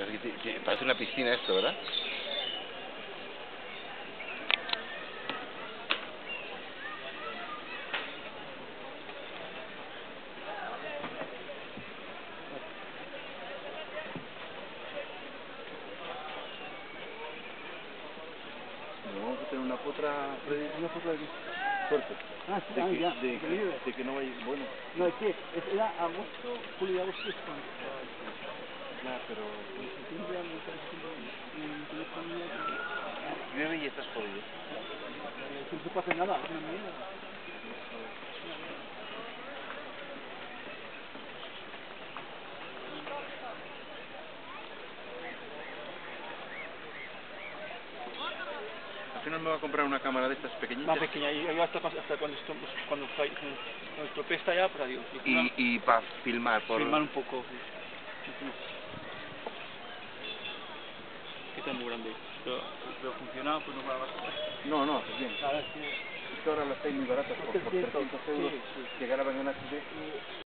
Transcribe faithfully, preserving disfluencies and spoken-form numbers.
Parece, que te- parece una piscina esto, ¿verdad? Vamos a tener una potra, Freddy, una potra de suerte. Ah, sí, De ah, que, ya, de, que, increíble. de que no vaya, bueno, No, es que es- era agosto, julio y agosto es cuando... ya, pero En septiembre, me parece que en el teléfono ya que... llueve y estás jodido. Eh, que no se puede hacer nada, es una mierda. Al final me voy a comprar una cámara de estas pequeñitas. Más pequeña, y ahí hasta, hasta cuando, esto, pues, cuando, fa- cuando el propio está ya, pues adiós. Y, Y, y para filmar por... filmar un poco, sí. Que está muy grande. Pero, pero funciona, pues no va a bastar. No, no, pues bien. Claro, es que... Es que ahora las hay muy baratas por, por trescientos euros sí, sí. que graban en H D.